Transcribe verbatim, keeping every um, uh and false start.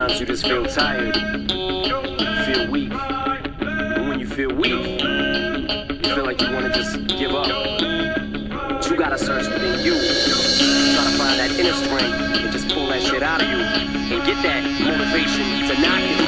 Sometimes you just feel tired, feel weak, and when you feel weak, you feel like you want to just give up. But you gotta search within you, try to find that inner strength and just pull that shit out of you and get that motivation to not give up.